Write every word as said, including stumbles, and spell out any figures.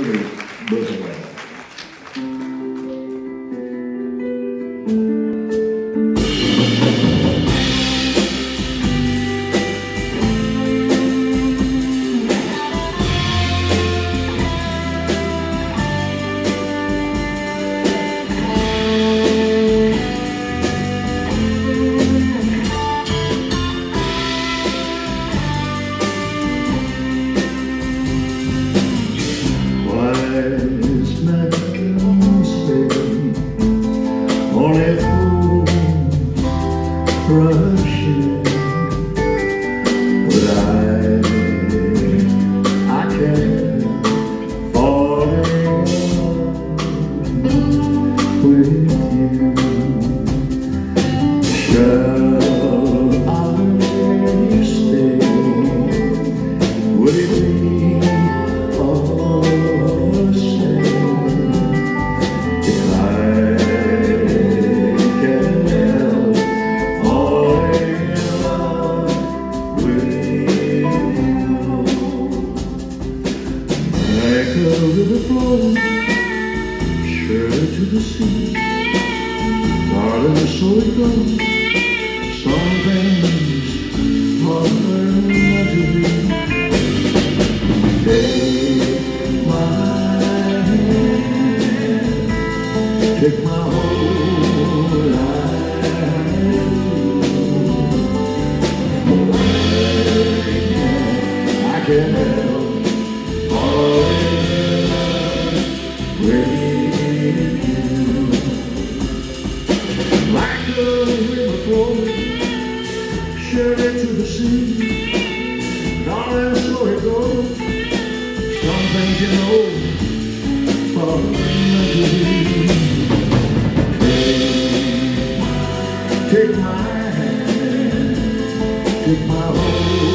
bosom. Only fools rushing, but I, I can't fall in love with you. Shall I stay? Would it be all the same if I to the floor, surely to the sea? Darling, so it goes. Some things are meant to be. Take my hand, take my whole life. I can't help falling with you. Like a river flowing surely to the sea. Darling, so it goes. Some things you know are meant to be. Take, take my hand, take my whole